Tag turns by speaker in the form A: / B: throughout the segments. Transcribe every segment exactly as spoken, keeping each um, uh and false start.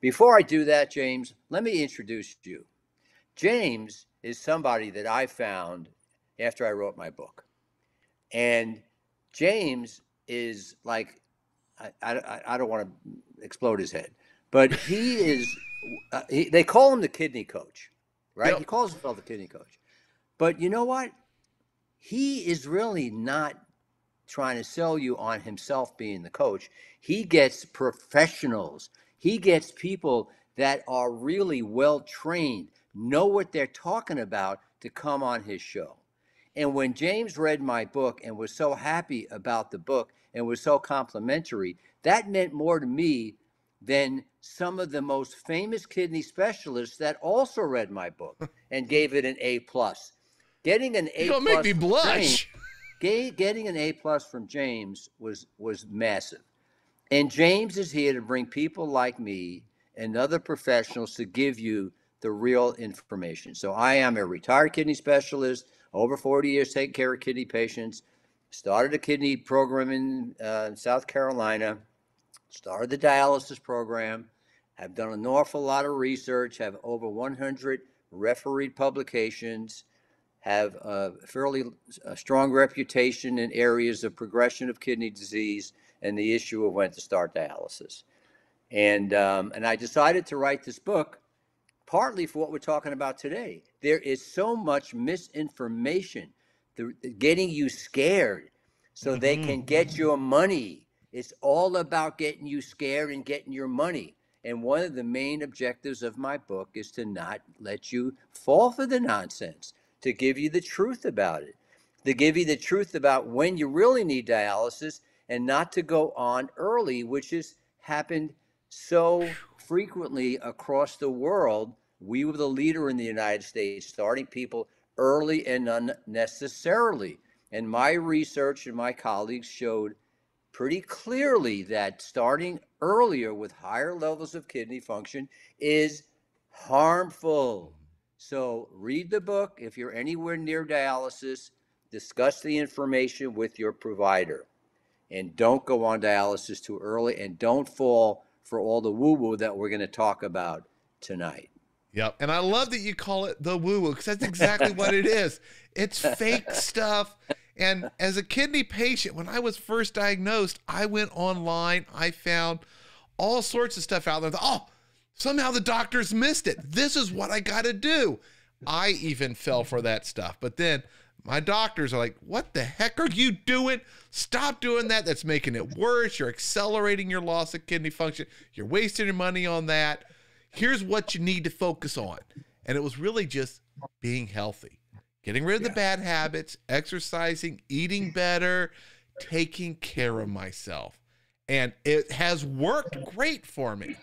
A: before I do that, James, let me introduce you. James is somebody that I found after I wrote my book. And James is like, I, I, I don't want to explode his head, but he is, uh, he, they call him the kidney coach, right?
B: Yep.
A: He calls himself the kidney coach. But you know what? He is really not trying to sell you on himself being the coach. He gets professionals. He gets people that are really well trained, know what they're talking about to come on his show. And when James read my book and was so happy about the book and was so complimentary, that meant more to me than some of the most famous kidney specialists that also read my book and gave it an A plus. Getting an A
B: You're gonna make
A: plus
B: me blush.
A: Getting an A plus from James was was massive. And James is here to bring people like me and other professionals to give you the real information. So I am a retired kidney specialist, over forty years taking care of kidney patients, started a kidney program in uh, South Carolina, started the dialysis program, have done an awful lot of research, have over one hundred refereed publications, have a fairly a strong reputation in areas of progression of kidney disease and the issue of when to start dialysis. And, um, and I decided to write this book partly for what we're talking about today. There is so much misinformation, the, getting you scared so mm-hmm. they can get your money. It's all about getting you scared and getting your money. And one of the main objectives of my book is to not let you fall for the nonsense, to give you the truth about it, to give you the truth about when you really need dialysis and not to go on early, which has happened so frequently across the world. We were the leader in the United States, starting people early and unnecessarily. And my research and my colleagues showed pretty clearly that starting earlier with higher levels of kidney function is harmful. So read the book. If you're anywhere near dialysis, discuss the information with your provider. And don't go on dialysis too early, and don't fall for all the woo-woo that we're going to talk about tonight.
B: Yep. And I love that you call it the woo-woo, because that's exactly what it is. It's fake stuff. And as a kidney patient, when I was first diagnosed, I went online. I found all sorts of stuff out there. Oh, somehow the doctors missed it. This is what I got to do. I even fell for that stuff. But then my doctors are like, what the heck are you doing? Stop doing that. That's making it worse. You're accelerating your loss of kidney function. You're wasting your money on that. Here's what you need to focus on. And it was really just being healthy, getting rid of the bad habits, exercising, eating better, taking care of myself. And it has worked great for me.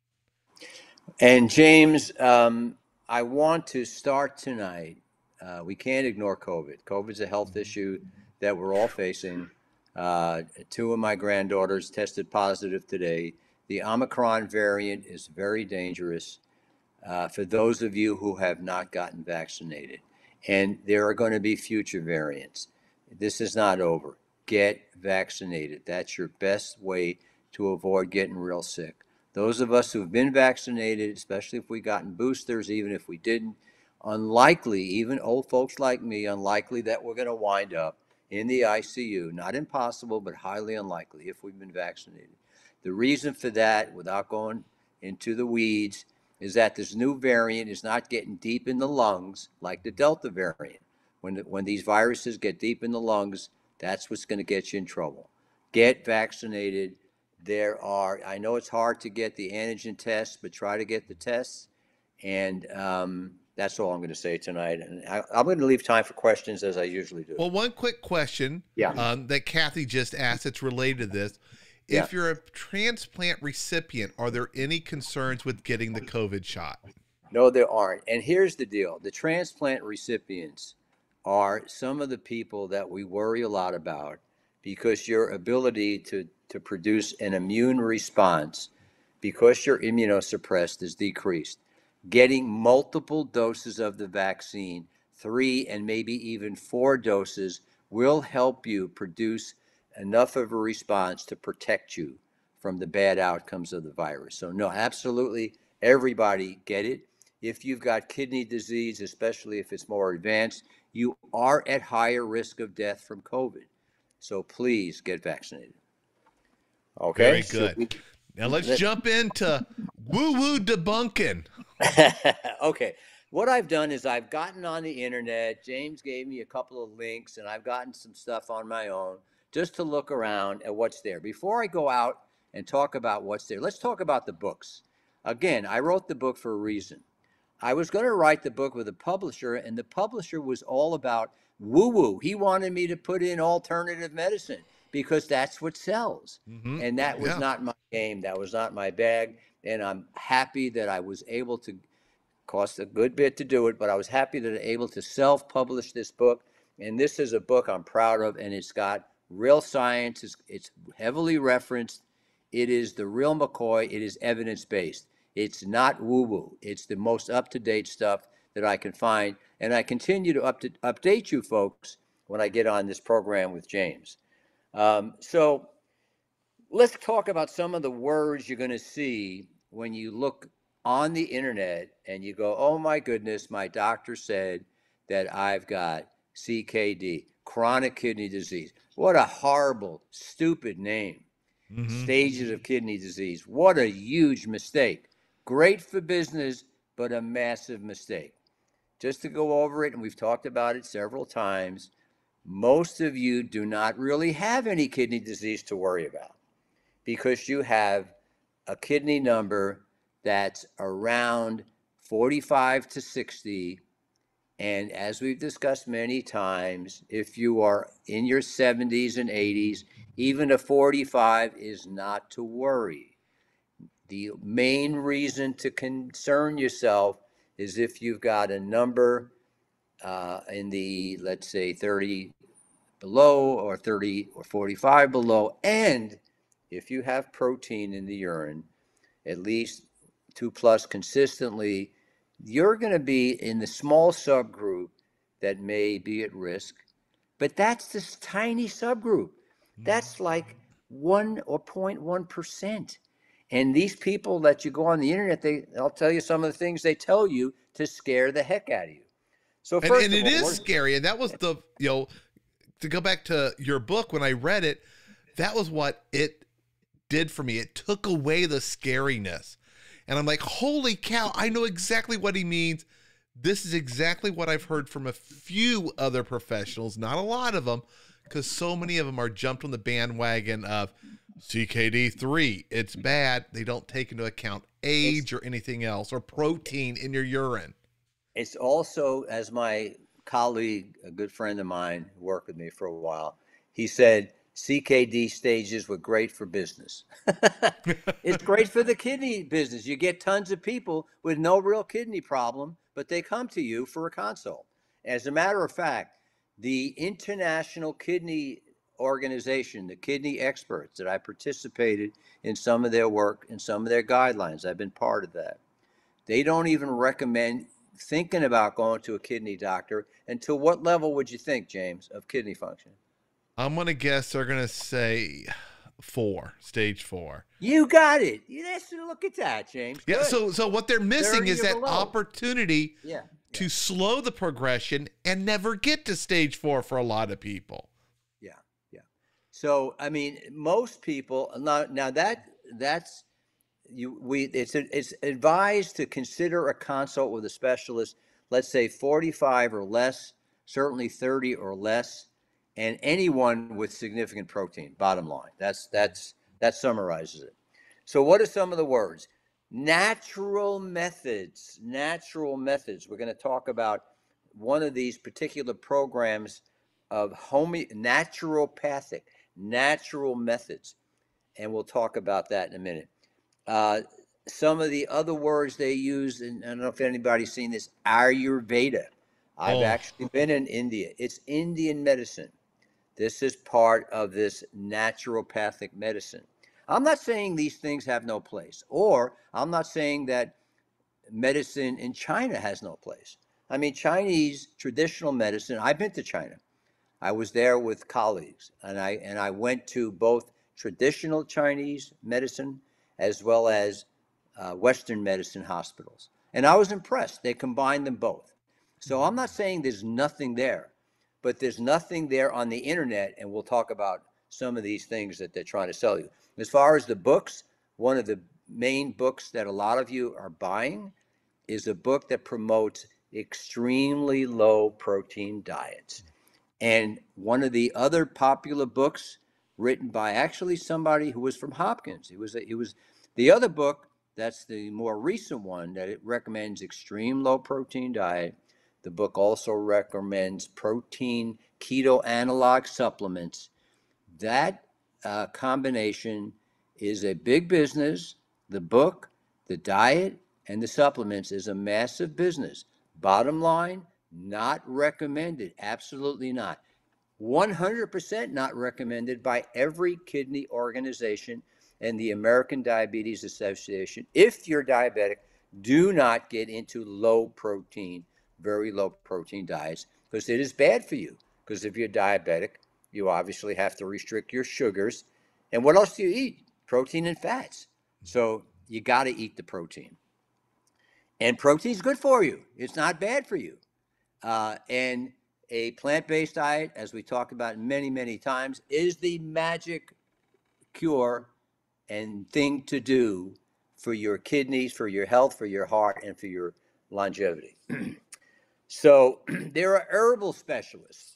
A: And James, um, I want to start tonight. Uh, we can't ignore COVID. COVID is a health issue that we're all facing. Uh, two of my granddaughters tested positive today. The Omicron variant is very dangerous uh, for those of you who have not gotten vaccinated. And there are going to be future variants. This is not over. Get vaccinated. That's your best way to avoid getting real sick. Those of us who've been vaccinated, especially if we gotten boosters, even if we didn't, unlikely, even old folks like me, unlikely that we're going to wind up in the I C U. Not impossible, but highly unlikely if we've been vaccinated. The reason for that, without going into the weeds, is that this new variant is not getting deep in the lungs like the Delta variant. When, the, when these viruses get deep in the lungs, that's what's going to get you in trouble. Get vaccinated. There are, I know it's hard to get the antigen tests, but try to get the tests. And um, that's all I'm going to say tonight. And I, I'm going to leave time for questions as I usually do.
B: Well, one quick question
A: yeah.
B: um, that Kathy just asked that's related to this.
A: Yeah.
B: If you're a transplant recipient, are there any concerns with getting the COVID shot?
A: No, there aren't. And here's the deal. The transplant recipients are some of the people that we worry a lot about because your ability to, to produce an immune response, because you're immunosuppressed, is decreased. Getting multiple doses of the vaccine, three and maybe even four doses, will help you produce enough of a response to protect you from the bad outcomes of the virus. So no, absolutely, everybody get it. If you've got kidney disease, especially if it's more advanced, you are at higher risk of death from COVID. So please get vaccinated. Okay.
B: Very good.
A: We,
B: Now let's jump into woo-woo debunking.
A: okay. What I've done is I've gotten on the internet. James gave me a couple of links, and I've gotten some stuff on my own just to look around at what's there. Before I go out and talk about what's there, let's talk about the books. Again, I wrote the book for a reason. I was going to write the book with a publisher, and the publisher was all about woo-woo. He wanted me to put in alternative medicine because that's what sells. Mm-hmm. And that was yeah. not my game. That was not my bag. And I'm happy that I was able to, cost a good bit to do it, but I was happy that I'm able to self-publish this book. And this is a book I'm proud of, and it's got real science. It's, it's heavily referenced. It is the real McCoy. It is evidence-based. It's not woo-woo. It's the most up-to-date stuff that I can find. And I continue to, up to update you folks when I get on this program with James. Um, so let's talk about some of the words you're going to see when you look on the internet and you go, oh my goodness, my doctor said that I've got C K D, chronic kidney disease. What a horrible, stupid name. Mm-hmm. Stages of kidney disease. What a huge mistake. Great for business, but a massive mistake. Just to go over it, and we've talked about it several times, most of you do not really have any kidney disease to worry about because you have a kidney number that's around forty-five to sixty. And as we've discussed many times, if you are in your seventies and eighties, even a forty-five is not to worry. The main reason to concern yourself is if you've got a number uh, in the, let's say, thirty below or thirty or forty-five below, and if you have protein in the urine, at least two plus consistently, you're going to be in the small subgroup that may be at risk. But that's this tiny subgroup. That's like one or zero point one percent. And these people that you go on the internet, they, I'll tell you some of the things they tell you to scare the heck out of you. So first
B: and, and
A: of
B: it
A: all,
B: is scary. And that was the, you know, to go back to your book, when I read it, that was what it did for me. It took away the scariness. And I'm like, holy cow, I know exactly what he means. This is exactly what I've heard from a few other professionals, not a lot of them, because so many of them are jumped on the bandwagon of C K D three. It's bad. They don't take into account age or anything else or protein in your urine.
A: It's also, as my colleague, a good friend of mine who worked with me for a while, he said, C K D stages were great for business. It's great for the kidney business. You get tons of people with no real kidney problem, but they come to you for a consult. As a matter of fact, the International Kidney Organization, the kidney experts that I participated in some of their work and some of their guidelines, I've been part of that. They don't even recommend thinking about going to a kidney doctor until what level would you think, James, of kidney function?
B: I'm going to guess they're going to say four, stage four.
A: You got it. Yes, look at that, James.
B: Yeah.
A: Good.
B: So, so what they're missing is that
A: below.
B: opportunity
A: yeah,
B: to
A: yeah.
B: slow the progression and never get to stage four for a lot of people.
A: Yeah. Yeah. So, I mean, most people now, now that that's you, we, it's, it's advised to consider a consult with a specialist, let's say forty-five or less, certainly thirty or less. And anyone with significant protein, bottom line. That's that's that summarizes it. So what are some of the words? Natural methods, natural methods. We're going to talk about one of these particular programs of home naturopathic, natural methods. And we'll talk about that in a minute. Uh, some of the other words they use, and I don't know if anybody's seen this, Ayurveda. I've oh. actually been in India. It's Indian medicine. This is part of this naturopathic medicine. I'm not saying these things have no place, or I'm not saying that medicine in China has no place. I mean, Chinese traditional medicine, I've been to China. I was there with colleagues, and I and I went to both traditional Chinese medicine as well as uh, Western medicine hospitals. And I was impressed. They combined them both. So I'm not saying there's nothing there, but there's nothing there on the internet, and we'll talk about some of these things that they're trying to sell you. As far as the books, one of the main books that a lot of you are buying is a book that promotes extremely low protein diets. And one of the other popular books written by actually somebody who was from Hopkins. It was it was the other book that's the more recent one that it recommends extreme low protein diet. The book also recommends protein keto analog supplements. That uh, combination is a big business. The book, the diet, and the supplements is a massive business. Bottom line, not recommended. Absolutely not. one hundred percent not recommended by every kidney organization and the American Diabetes Association. If you're diabetic, do not get into low protein, very low protein diets, because it is bad for you. Because if you're diabetic, you obviously have to restrict your sugars. And what else do you eat? Protein and fats. So you got to eat the protein. And protein's good for you. It's not bad for you. Uh, and a plant-based diet, as we talked about many, many times, is the magic cure and thing to do for your kidneys, for your health, for your heart, and for your longevity. So there are herbal specialists.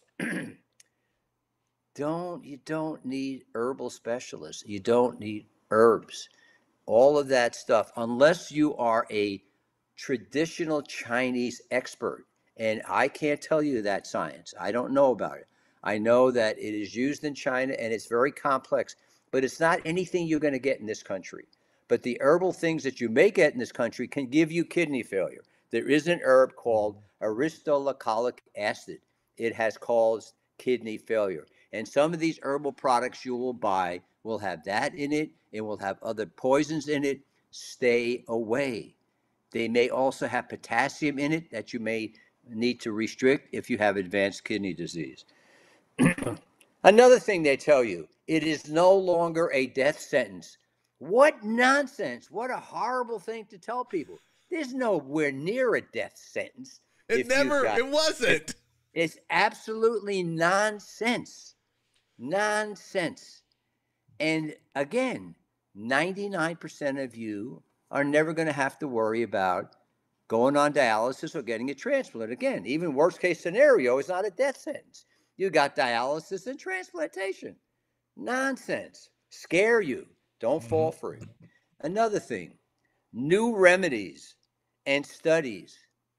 A: don't you don't need herbal specialists. You don't need herbs. All of that stuff, unless you are a traditional Chinese expert. And I can't tell you that science. I don't know about it. I know that it is used in China and it's very complex, but it's not anything you're going to get in this country. But the herbal things that you may get in this country can give you kidney failure. There is an herb called aristolacolic acid. It has caused kidney failure. And some of these herbal products you will buy will have that in it and will have other poisons in it. Stay away. They may also have potassium in it that you may need to restrict if you have advanced kidney disease. Another thing they tell you, it is no longer a death sentence. What nonsense. What a horrible thing to tell people. There's nowhere near a death sentence.
B: It never, got, it wasn't.
A: It, it's absolutely nonsense. Nonsense. And again, ninety-nine percent of you are never going to have to worry about going on dialysis or getting a transplant. Again, even worst case scenario is not a death sentence. You got dialysis and transplantation. Nonsense. Scare you. Don't fall for it. Another thing, new remedies and studies,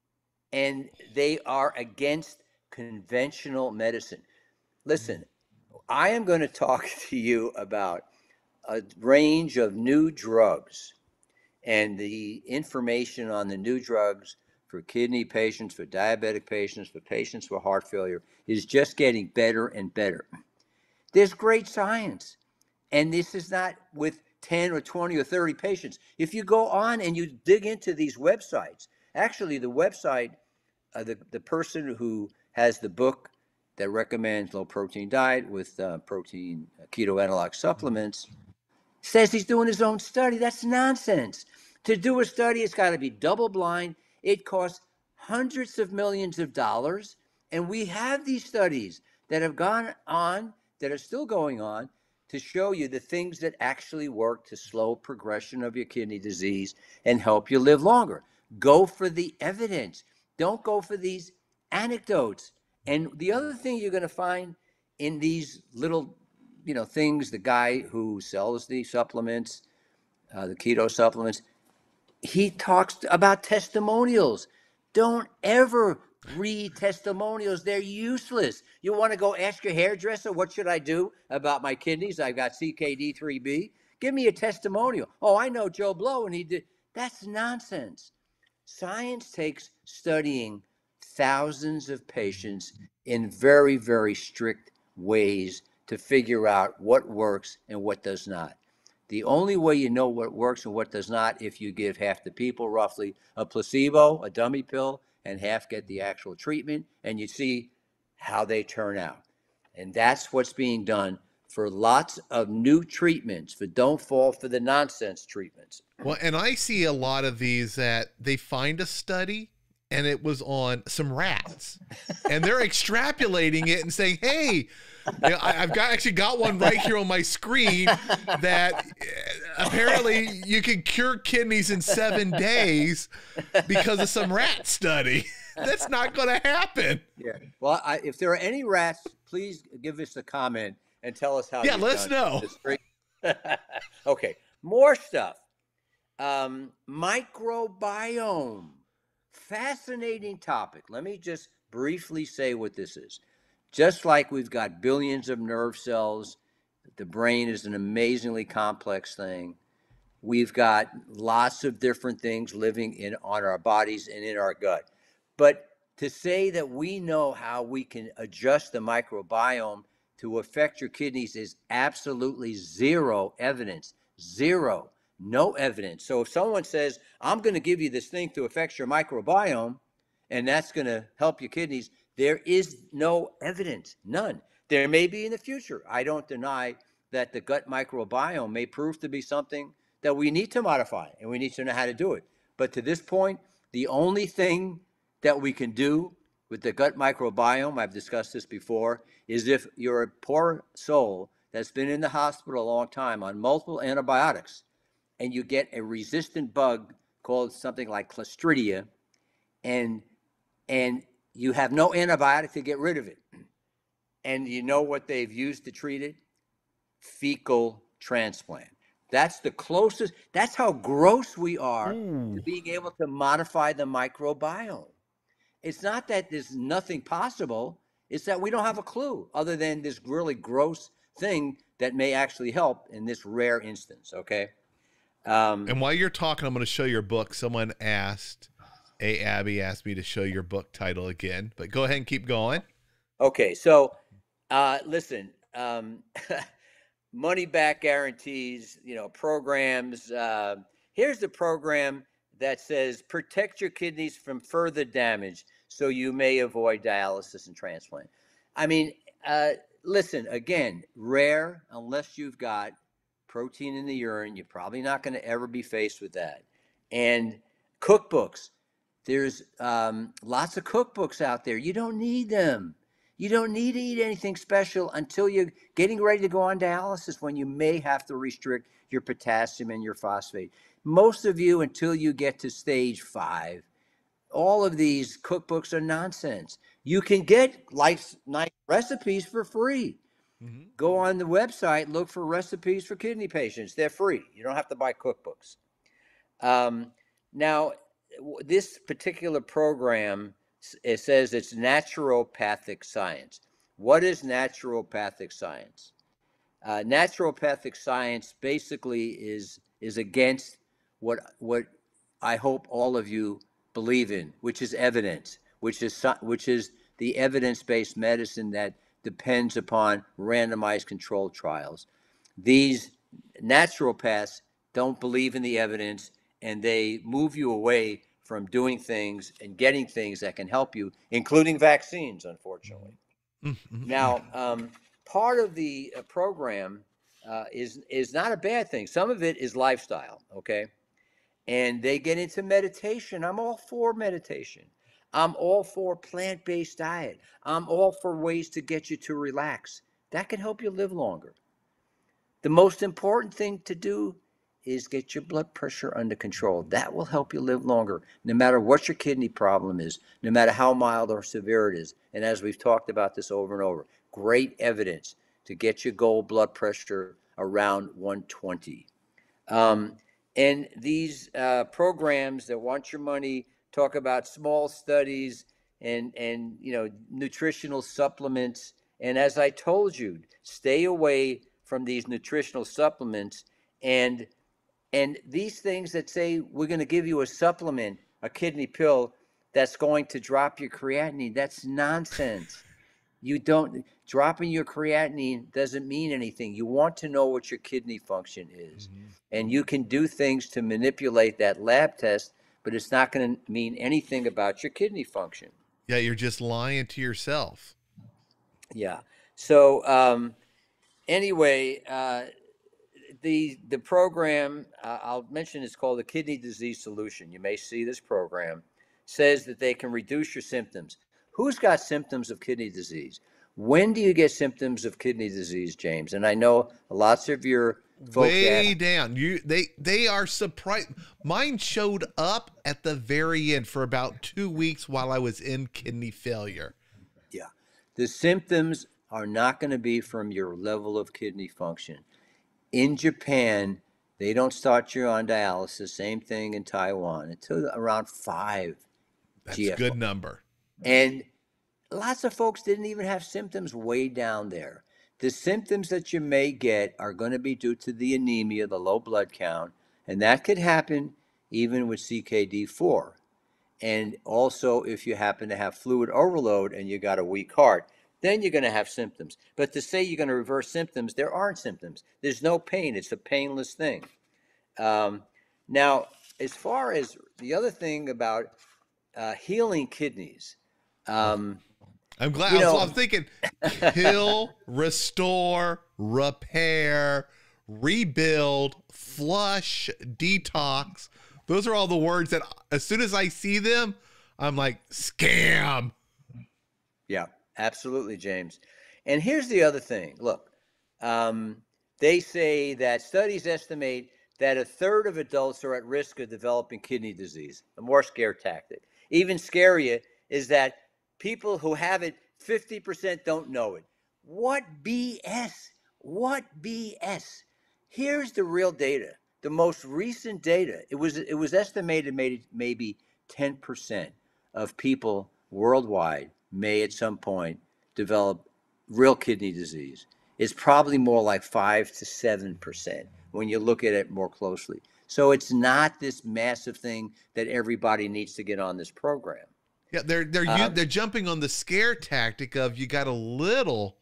A: and they are against conventional medicine. Listen, I am going to talk to you about a range of new drugs and the information on the new drugs for kidney patients, for diabetic patients, for patients with heart failure is just getting better and better. There's great science. And this is not with ten or twenty or thirty patients. If you go on and you dig into these websites, actually the website, uh, the, the person who has the book that recommends low protein diet with uh, protein uh, keto analog supplements, says he's doing his own study. That's nonsense. To do a study, it's got to be double blind. It costs hundreds of millions of dollars. And we have these studies that have gone on, that are still going on, to show you the things that actually work to slow progression of your kidney disease and help you live longer. Go for the evidence. Don't go for these anecdotes. And the other thing you're going to find in these little, you know, things, the guy who sells the supplements, uh, the keto supplements, he talks about testimonials. Don't ever read testimonials. They're useless. You want to go ask your hairdresser, what should I do about my kidneys? I've got C K D three B. Give me a testimonial. Oh, I know Joe Blow and he did. That's nonsense. Science takes studying thousands of patients in very, very strict ways to figure out what works and what does not. The only way you know what works and what does not, if you give half the people roughly a placebo, a dummy pill, and half get the actual treatment, and you see how they turn out. And that's what's being done for lots of new treatments, but don't fall for the nonsense treatments.
B: Well, and I see a lot of these that they find a study and it was on some rats and they're extrapolating it and saying, hey, you know, I, I've got actually got one right here on my screen that apparently you can cure kidneys in seven days because of some rat study. That's not going to happen.
A: Yeah. Well, I, if there are any rats, please give us a comment and tell us how.
B: Yeah, let us know.
A: Okay, more stuff. Um, microbiome. Fascinating topic. Let me just briefly say what this is. Just like we've got billions of nerve cells, the brain is an amazingly complex thing. We've got lots of different things living in on our bodies and in our gut. But to say that we know how we can adjust the microbiome to affect your kidneys is absolutely zero evidence. Zero. No evidence. So if someone says, I'm going to give you this thing to affect your microbiome, and that's going to help your kidneys, there is no evidence. None. There may be in the future. I don't deny that the gut microbiome may prove to be something that we need to modify, and we need to know how to do it. But to this point, the only thing that we can do with the gut microbiome, I've discussed this before, is if you're a poor soul that's been in the hospital a long time on multiple antibiotics, and you get a resistant bug called something like Clostridia, and and you have no antibiotic to get rid of it. And you know what they've used to treat it? Fecal transplant. That's the closest, that's how gross we are
B: Ooh.
A: to being able to modify the microbiome. It's not that there's nothing possible, it's that we don't have a clue other than this really gross thing that may actually help in this rare instance, okay? Um,
B: and while you're talking, I'm going to show your book. Someone asked, A. Abby asked me to show your book title again, but go ahead and keep going.
A: Okay, so uh, listen, um, money back guarantees, you know, programs. Uh, here's the program that says protect your kidneys from further damage so you may avoid dialysis and transplant. I mean, uh, listen, again, rare unless you've got protein in the urine. You're probably not going to ever be faced with that. And cookbooks. There's um, lots of cookbooks out there. You don't need them. You don't need to eat anything special until you're getting ready to go on dialysis, when you may have to restrict your potassium and your phosphate. Most of you, until you get to stage five, all of these cookbooks are nonsense. You can get nice, nice recipes for free. Mm-hmm. Go on the website, look for recipes for kidney patients. They're free. You don't have to buy cookbooks. Um, now, this particular program, it says it's naturopathic science. What is naturopathic science? Uh, naturopathic science basically is is against what what I hope all of you believe in, which is evidence, which is which is the evidence-based medicine that depends upon randomized controlled trials. These naturopaths don't believe in the evidence, and they move you away from doing things and getting things that can help you, including vaccines, unfortunately. Mm-hmm. Now, um, part of the uh, program uh, is is not a bad thing. Some of it is lifestyle, okay? And they get into meditation. I'm all for meditation. I'm all for plant-based diet. I'm all for ways to get you to relax. That can help you live longer. The most important thing to do is get your blood pressure under control. That will help you live longer, no matter what your kidney problem is, no matter how mild or severe it is. And as we've talked about this over and over, great evidence to get your goal blood pressure around one twenty. Um, and these uh, programs that want your money talk about small studies and, and, you know, nutritional supplements. And as I told you, stay away from these nutritional supplements and And these things that say we're going to give you a supplement, a kidney pill that's going to drop your creatinine, that's nonsense. You don't, dropping your creatinine doesn't mean anything. You want to know what your kidney function is. Mm-hmm. And you can do things to manipulate that lab test, but it's not going to mean anything about your kidney function.
B: Yeah, you're just lying to yourself.
A: Yeah. So, um, anyway, uh, the the program uh, I'll mention is called the Kidney Disease Solution. You may see this program says that they can reduce your symptoms. Who's got symptoms of kidney disease? When do you get symptoms of kidney disease, James? And I know lots of your folks
B: Way
A: ask.
B: down. You they they are surprised. Mine showed up at the very end for about two weeks while I was in kidney failure.
A: Yeah, the symptoms are not going to be from your level of kidney function. In Japan, they don't start you on dialysis. Same thing in Taiwan until around five
B: That's a
A: G F R.
B: good number.
A: And lots of folks didn't even have symptoms way down there. The symptoms that you may get are going to be due to the anemia, the low blood count, and that could happen even with C K D four. And also, if you happen to have fluid overload and you got a weak heart, then you're going to have symptoms. But to say you're going to reverse symptoms, there aren't symptoms. There's no pain. It's a painless thing. Um, now, as far as the other thing about uh, healing kidneys, um,
B: I'm glad.
A: you
B: I was,
A: know,
B: I was thinking kill, restore, repair, rebuild, flush, detox. Those are all the words that as soon as I see them, I'm like, scam.
A: yeah, absolutely, James. And here's the other thing. Look, um, they say that studies estimate that a third of adults are at risk of developing kidney disease, a more scare tactic. Even scarier is that people who have it, fifty percent don't know it. What B S? What B S? Here's the real data. The most recent data, it was it was estimated maybe maybe ten percent of people worldwide may at some point develop real kidney disease. It's probably more like five to seven percent when you look at it more closely. So it's not this massive thing that everybody needs to get on this program.
B: Yeah, they're they're
A: Um,
B: they're jumping on the scare tactic of you got a little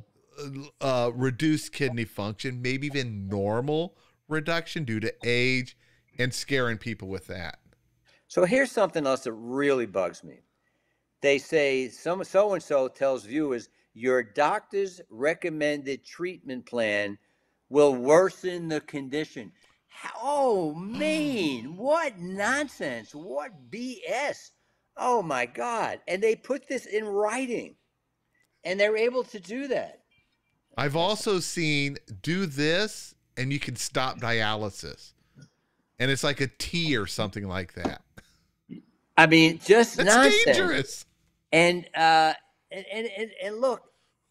B: uh, reduced kidney function, maybe even normal reduction due to age, and scaring people with that.
A: so here's something else that really bugs me. They say some so and so tells viewers your doctor's recommended treatment plan will worsen the condition. Oh, man, what nonsense. What B S. Oh, my God. And they put this in writing, and they're able to do that.
B: I've also seen do this and you can stop dialysis. And it's like a tea or something like that.
A: I mean, just
B: That's
A: nonsense.
B: dangerous.
A: And, uh, and, and, and, and look,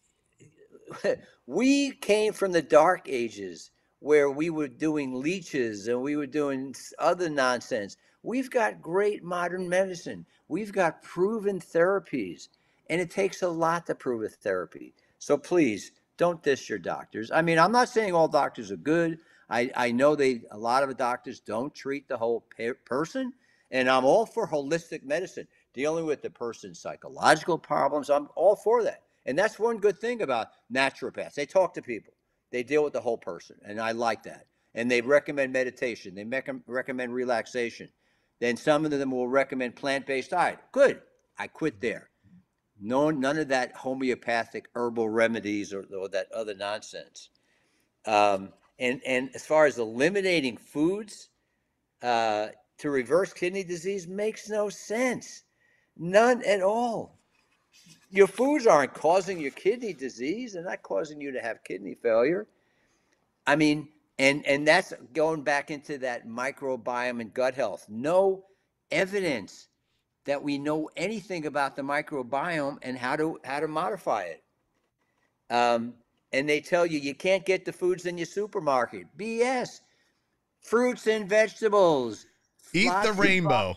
A: we came from the dark ages where we were doing leeches and we were doing other nonsense. We've got great modern medicine. We've got proven therapies, and it takes a lot to prove a therapy. So please don't diss your doctors. I mean, I'm not saying all doctors are good. I, I know they a lot of doctors don't treat the whole pe- person, and I'm all for holistic medicine, dealing with the person's psychological problems. I'm all for that. And that's one good thing about naturopaths. They talk to people. They deal with the whole person, and I like that. And they recommend meditation. They mec- recommend relaxation. Then some of them will recommend plant-based diet. Good. I quit there. No, none of that homeopathic herbal remedies or, or that other nonsense. Um, and, and as far as eliminating foods uh, to reverse kidney disease makes no sense. None at all. Your foods aren't causing your kidney disease. They're not causing you to have kidney failure. I mean, and and that's going back into that microbiome and gut health. No evidence that we know anything about the microbiome and how to how to modify it. Um, and they tell you you can't get the foods in your supermarket. B S. Fruits and vegetables.
B: Eat the
A: Lots of
B: rainbow.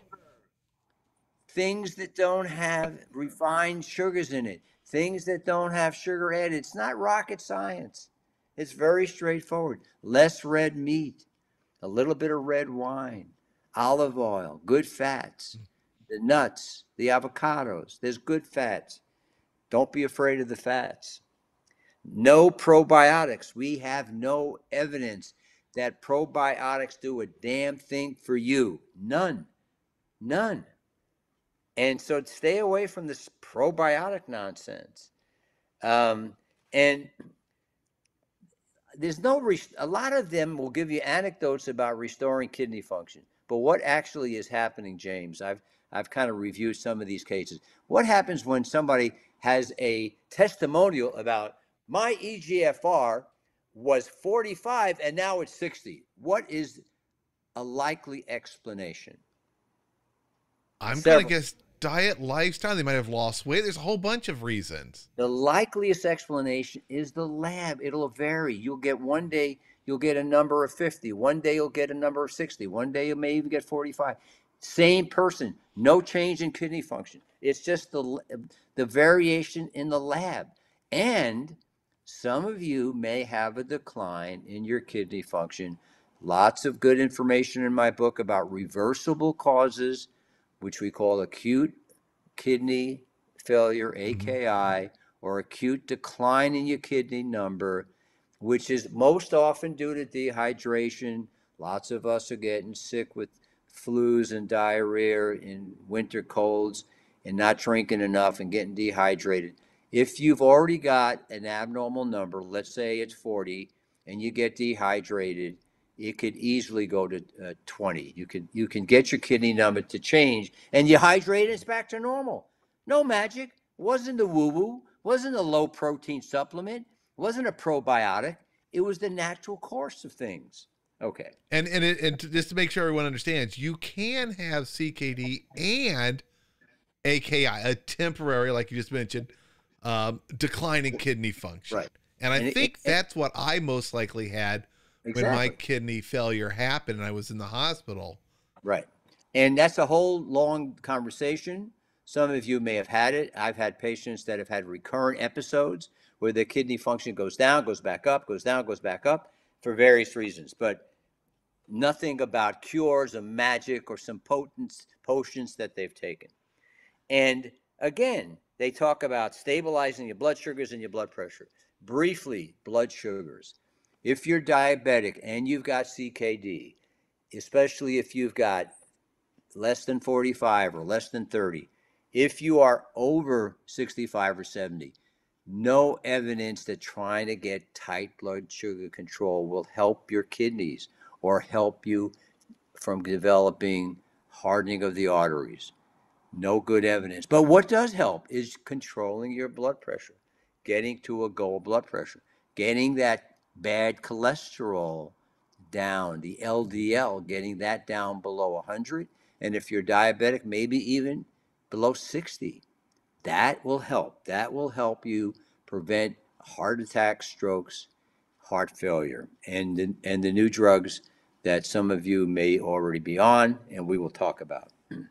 A: things that don't have refined sugars in it, things that don't have sugar added. It's not rocket science. It's very straightforward. Less red meat, a little bit of red wine, olive oil, good fats, the nuts, the avocados. There's good fats. Don't be afraid of the fats. No probiotics. We have no evidence that probiotics do a damn thing for you. None. None. And so stay away from this probiotic nonsense. Um, and there's no, rest- a lot of them will give you anecdotes about restoring kidney function. But what actually is happening, James, I've, I've kind of reviewed some of these cases. What happens when somebody has a testimonial about my E G F R was forty-five and now it's sixty? What is a likely explanation?
B: I'm going to
A: Several.
B: guess diet, lifestyle. They might have lost weight. There's a whole bunch of reasons.
A: The likeliest explanation is the lab. It'll vary. You'll get one day, you'll get a number of fifty. One day you'll get a number of sixty. One day you may even get forty-five. Same person, no change in kidney function. It's just the, the variation in the lab. And some of you may have a decline in your kidney function. Lots of good information in my book about reversible causes, which we call acute kidney failure, A K I, mm-hmm. or acute decline in your kidney number, which is most often due to dehydration. Lots of us are getting sick with flus and diarrhea in winter colds and not drinking enough and getting dehydrated. If you've already got an abnormal number, let's say it's forty, and you get dehydrated, it could easily go to uh, twenty. You can you can get your kidney number to change, and you hydrate, it's back to normal. No magic. Wasn't a woo-woo. Wasn't a low-protein supplement. Wasn't a probiotic. It was the natural course of things. Okay.
B: And and it, and to, just to make sure everyone understands, you can have C K D and A K I, a temporary, like you just mentioned, um, decline in kidney function.
A: Right.
B: And I
A: and
B: think
A: it, it,
B: that's what I most likely had. Exactly. When my kidney failure happened and I was in the hospital.
A: Right. And that's a whole long conversation. Some of you may have had it. I've had patients that have had recurrent episodes where their kidney function goes down, goes back up, goes down, goes back up for various reasons. But nothing about cures or magic or some potent potions that they've taken. And again, they talk about stabilizing your blood sugars and your blood pressure. Briefly, blood sugars. If you're diabetic and you've got C K D, especially if you've got less than forty-five or less than thirty, if you are over sixty-five or seventy, no evidence that trying to get tight blood sugar control will help your kidneys or help you from developing hardening of the arteries. No good evidence. But what does help is controlling your blood pressure, getting to a goal blood pressure, getting that bad cholesterol down, the L D L, getting that down below one hundred. And if you're diabetic, maybe even below sixty. That will help. That will help you prevent heart attacks, strokes, heart failure, and the, and the new drugs that some of you may already be on, and we will talk about.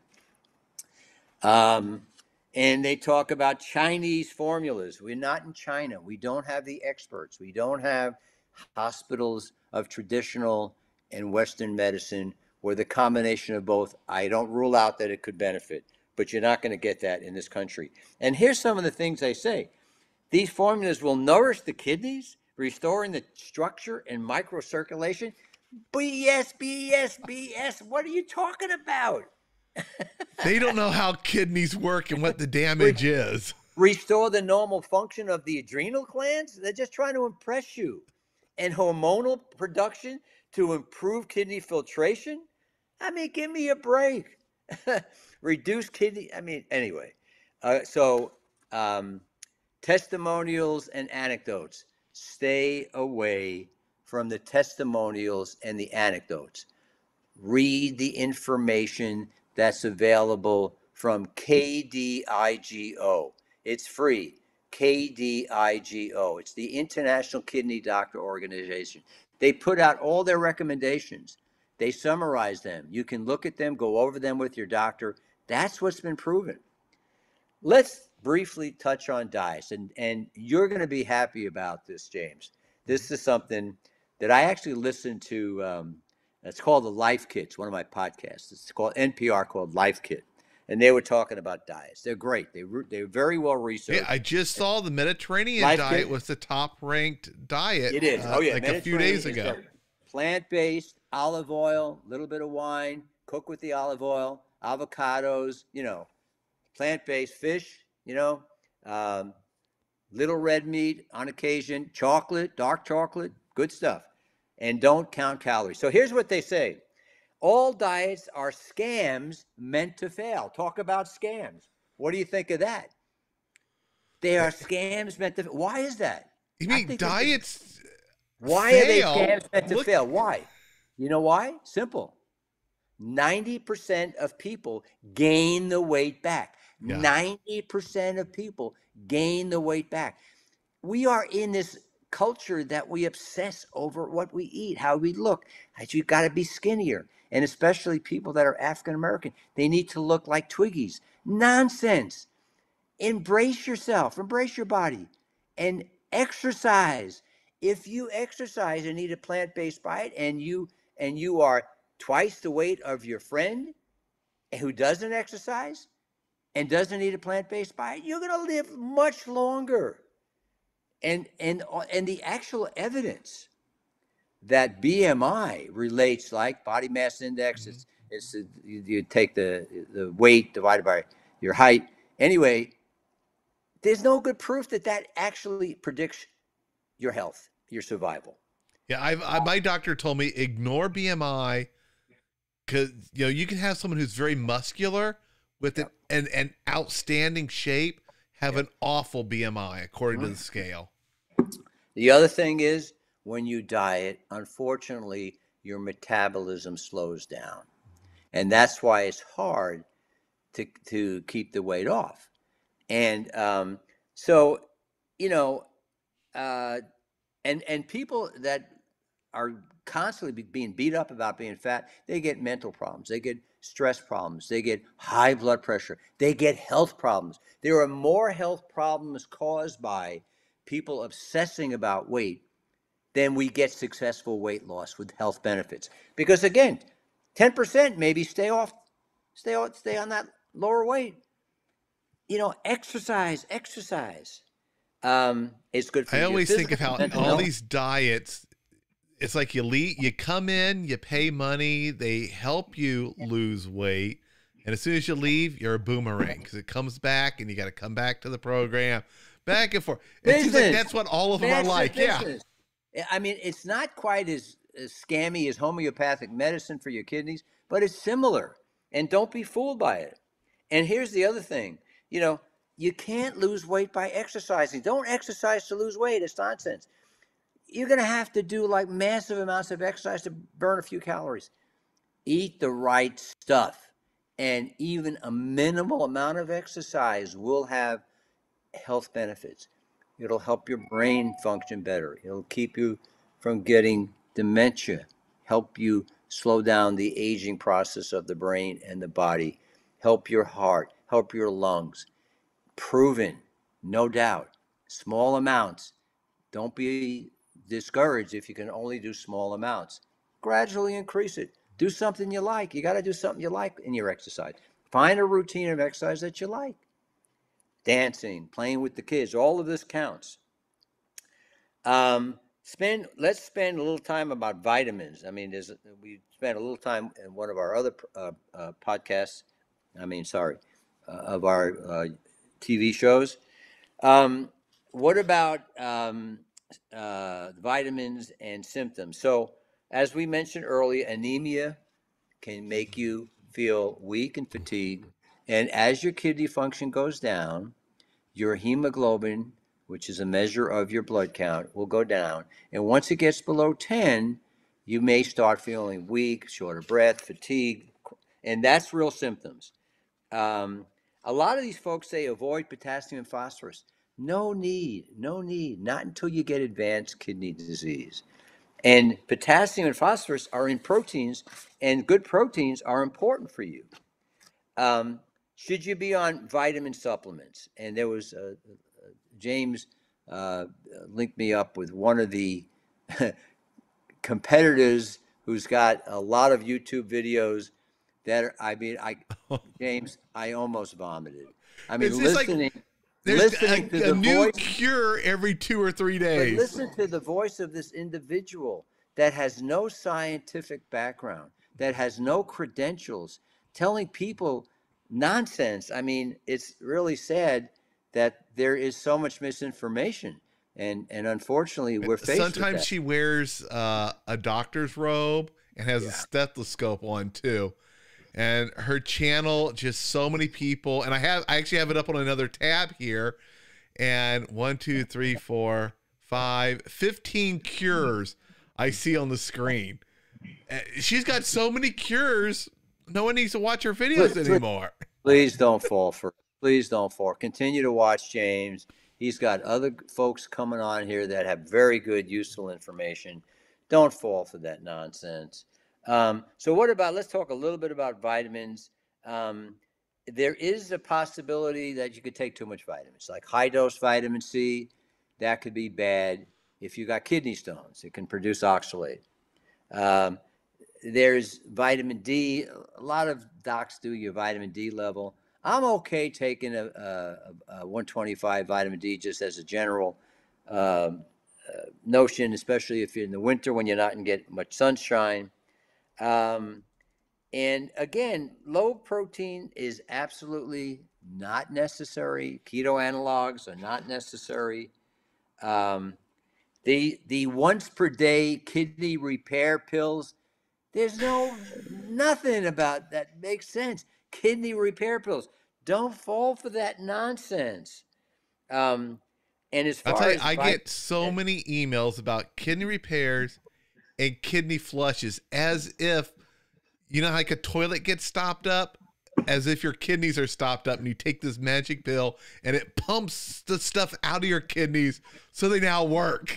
A: Um, and they talk about Chinese formulas. We're not in China. We don't have the experts. We don't have hospitals of traditional and Western medicine where the combination of both, I don't rule out that it could benefit, but you're not going to get that in this country. And here's some of the things they say. These formulas will nourish the kidneys, restoring the structure and microcirculation. B S, B S, B S. What are you talking about?
B: They don't know how kidneys work and what the damage is.
A: Restore the normal function of the adrenal glands? They're just trying to impress you. And hormonal production to improve kidney filtration? I mean, give me a break. Reduce kidney, I mean, anyway. Uh, so um, testimonials and anecdotes. Stay away from the testimonials and the anecdotes. Read the information that's available from K D I G O. It's free. K D I G O. It's the International Kidney Doctor Organization. They put out all their recommendations. They summarize them. You can look at them, go over them with your doctor. That's what's been proven. Let's briefly touch on diets, and, and you're going to be happy about this, James. This is something that I actually listened to. Um, it's called the Life Kit. It's one of my podcasts. It's called N P R called Life Kit. And they were talking about diets. They're great. They they're very well researched.
B: Yeah, I just saw the Mediterranean
A: Life
B: diet
A: Kit
B: was the top ranked diet.
A: It is.
B: Uh,
A: Oh yeah,
B: like a few days ago.
A: Plant-based, olive oil, a little bit of wine, cook with the olive oil, avocados, you know, plant-based fish, you know, um, little red meat on occasion, chocolate, dark chocolate, Good stuff. And don't count calories. So here's what they say. All diets are scams meant to fail. Talk about scams. What do you think of that? They are scams meant to. Why is that?
B: You
A: I
B: mean
A: think
B: diets
A: why
B: fail?
A: are they scams meant to
B: Look,
A: fail? Why? You know why? Simple. ninety percent of people gain the weight back.
B: Yeah.
A: ninety percent of people gain the weight back. We are in this culture that we obsess over what we eat, how we look. You got to be skinnier. And especially people that are African American, they need to look like Twiggies. Nonsense. Embrace yourself, embrace your body, and exercise. If you exercise and eat a plant-based diet, and you and you are twice the weight of your friend who doesn't exercise and doesn't eat a plant-based diet, you're going to live much longer. And and and the actual evidence that B M I relates, like body mass index, it's, it's you, you take the the weight divided by your height. Anyway, there's no good proof that that actually predicts your health, your survival.
B: Yeah, I've, I, my doctor told me ignore B M I because you know you can have someone who's very muscular with
A: Yep.
B: an, an, an outstanding shape have
A: Yep.
B: an awful B M I according
A: Mhm.
B: to the scale.
A: The other thing is when you diet, unfortunately, your metabolism slows down. And that's why it's hard to, to keep the weight off. And um, so, you know, uh, and, and people that are constantly be, being beat up about being fat, they get mental problems, they get stress problems, they get high blood pressure, they get health problems. There are more health problems caused by people obsessing about weight than we get successful weight loss with health benefits. Because again, ten percent maybe stay off, stay on, stay on that lower weight. You know, exercise, exercise. Um, it's good for
B: I
A: your
B: always think
A: physical
B: of how
A: mental
B: all
A: health.
B: these diets, it's like you leave, you come in, you pay money, they help you lose weight, and as soon as you leave, you're a boomerang because it comes back, and you got to come back to the program, back and forth. It seems like that's what all of them are like.
A: Business. Yeah, I mean, it's not quite as, as scammy as homeopathic medicine for your kidneys, but it's similar. And don't be fooled by it. And here's the other thing, you know, you can't lose weight by exercising. Don't exercise to lose weight. It's nonsense. You're going to have to do like massive amounts of exercise to burn a few calories. Eat the right stuff. And even a minimal amount of exercise will have health benefits. It'll help your brain function better. It'll keep you from getting dementia, help you slow down the aging process of the brain and the body, help your heart, help your lungs. Proven, no doubt. Small amounts. Don't be discouraged if you can only do small amounts. Gradually increase it. Do something you like. You got to do something you like in your exercise. Find a routine of exercise that you like. Dancing, playing with the kids, all of this counts. Um, spend let's spend a little time about vitamins. I mean, there's we spent a little time in one of our other uh, uh, podcasts. I mean, sorry, uh, of our uh, T V shows. Um, what about um, uh, vitamins and symptoms? So, as we mentioned earlier, anemia can make you feel weak and fatigued, and as your kidney function goes down, your hemoglobin, which is a measure of your blood count, will go down. And once it gets below ten, you may start feeling weak, short of breath, fatigue, and that's real symptoms. Um, a lot of these folks say avoid potassium and phosphorus. No need, no need, not until you get advanced kidney disease. And potassium and phosphorus are in proteins, and good proteins are important for you. Um, should you be on vitamin supplements? And there was uh, James uh, linked me up with one of the competitors who's got a lot of YouTube videos that are, I mean, I James, I almost vomited. I mean,
B: It's just
A: listening,
B: like there's
A: listening
B: a,
A: to
B: a
A: the
B: new
A: voice,
B: cure every two or three
A: but
B: days.
A: listen to the voice of this individual that has no scientific background, that has no credentials, telling people nonsense. I mean, it's really sad that there is so much misinformation. And, and unfortunately, we're faced with
B: Sometimes
A: that.
B: she wears uh, a doctor's robe and has
A: Yeah.
B: a stethoscope on too. And her channel, just so many people. And I have, I actually have it up on another tab here. And one, two, three, four, five, fifteen cures I see on the screen. Uh, She's got so many cures, no one needs to watch her videos
A: Please,
B: anymore.
A: please don't fall for it. Please don't fall. Continue to watch James. He's got other folks coming on here that have very good, useful information. Don't fall for that nonsense. Um, so what about, let's talk a little bit about vitamins. Um, there is a possibility that you could take too much vitamins, like high dose vitamin C. That could be bad. If you got kidney stones, it can produce oxalate. Um, there's vitamin D. A lot of docs do your vitamin D level. I'm okay taking a, a, a one twenty-five vitamin D just as a general um, uh, notion, especially if you're in the winter when you're not going to get much sunshine. Um, and again, low protein is absolutely not necessary. Keto analogs are not necessary. Um, the the once per day kidney repair pills, there's no nothing about that makes sense. Kidney repair pills. Don't fall for that nonsense. Um, and as
B: I'll
A: far
B: tell you,
A: as
B: I
A: vit-
B: get so many emails about kidney repairs and kidney flushes as if, you know, how like a toilet gets stopped up, as if your kidneys are stopped up and you take this magic pill and it pumps the stuff out of your kidneys so they now work.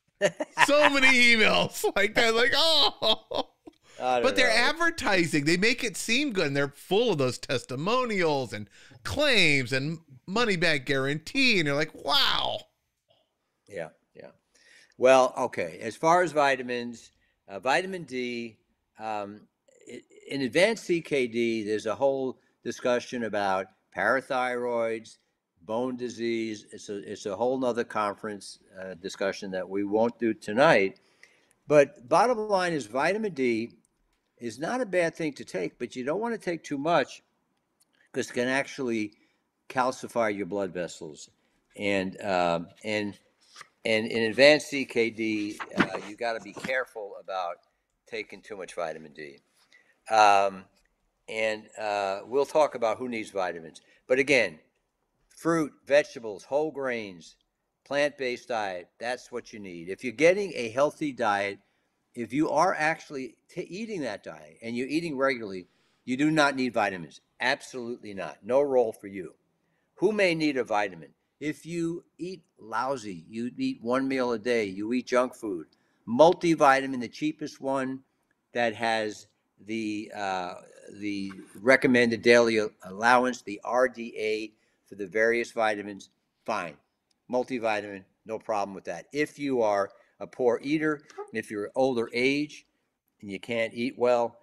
B: So many emails like that, like, oh.
A: I don't
B: But they're
A: know.
B: advertising. They make it seem good, and they're full of those testimonials and claims and money back guarantee. And you're like, wow.
A: Yeah, yeah. Well, okay. As far as vitamins, uh, vitamin D, um, i- in advanced C K D, there's a whole discussion about parathyroids, bone disease. It's a it's a whole nother conference uh, discussion that we won't do tonight. But bottom line is, vitamin D is not a bad thing to take, but you don't want to take too much because it can actually calcify your blood vessels. And um, and and in advanced C K D, uh, you got to be careful about taking too much vitamin D. Um, and uh, we'll talk about who needs vitamins. But again, fruit, vegetables, whole grains, plant-based diet, that's what you need. If you're getting a healthy diet, if you are actually t- eating that diet and you're eating regularly, you do not need vitamins. Absolutely not. No role for you. Who may need a vitamin? If you eat lousy, you eat one meal a day, you eat junk food, multivitamin, the cheapest one that has the uh, the recommended daily allowance, the R D A for the various vitamins, fine. Multivitamin, no problem with that. If you are a poor eater, if you're older age and you can't eat well,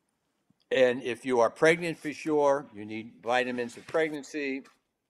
A: and if you are pregnant for sure, you need vitamins for pregnancy.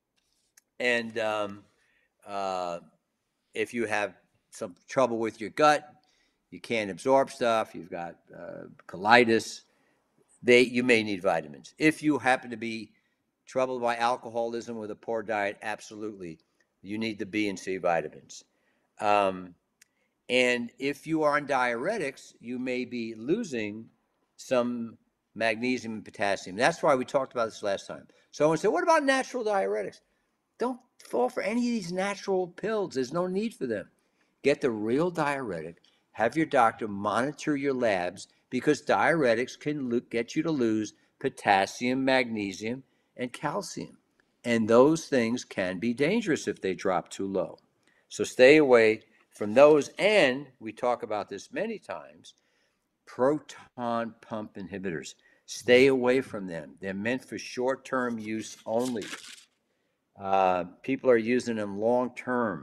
A: And um, uh, if you have some trouble with your gut, you can't absorb stuff, you've got uh, colitis, they you may need vitamins. If you happen to be troubled by alcoholism with a poor diet, absolutely, you need the B and C vitamins. Um, and if you are on diuretics, you may be losing some magnesium and potassium. That's why we talked about this last time. Someone said, what about natural diuretics? Don't fall for any of these natural pills. There's no need for them. Get the real diuretic. Have your doctor monitor your labs because diuretics can get you to lose potassium, magnesium, and calcium. And those things can be dangerous if they drop too low. So stay away from those. And we talk about this many times, proton pump inhibitors. Stay away from them. They're meant for short-term use only. Uh, people are using them long term,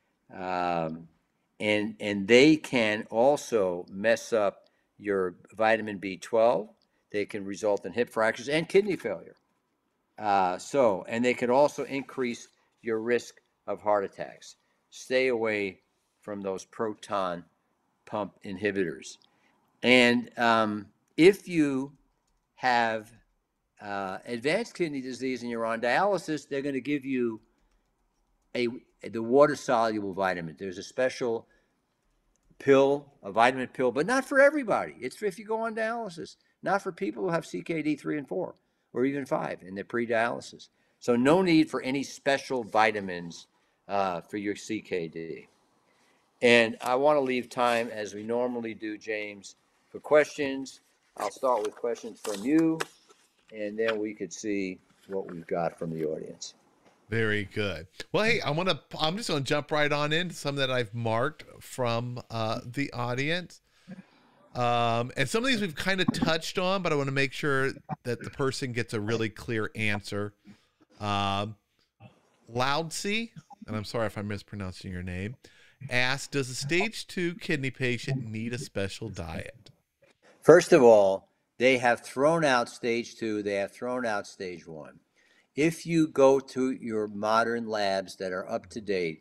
A: um, and and they can also mess up your vitamin B twelve. They can result in hip fractures and kidney failure. Uh, so, and they can also increase your risk of heart attacks. Stay away from those proton pump inhibitors. And um, if you have uh, advanced kidney disease and you're on dialysis, they're going to give you a the water-soluble vitamin. There's a special pill, a vitamin pill, but not for everybody. It's for if you go on dialysis, not for people who have C K D three and four or even five in their pre-dialysis. So no need for any special vitamins uh, for your C K D. And I want to leave time, as we normally do, James, for questions. I'll start with questions from you, and then we could see what we've got from the audience.
B: Very good. Well, hey, I want to, I'm just going to jump right on into some that I've marked from uh, the audience. Um, and some of these we've kind of touched on, but I want to make sure that the person gets a really clear answer. Um, Loudsey, and I'm sorry if I'm mispronouncing your name, asked, does a stage two kidney patient need a special diet?
A: First of all, they have thrown out stage two. They have thrown out stage one. If you go to your modern labs that are up to date,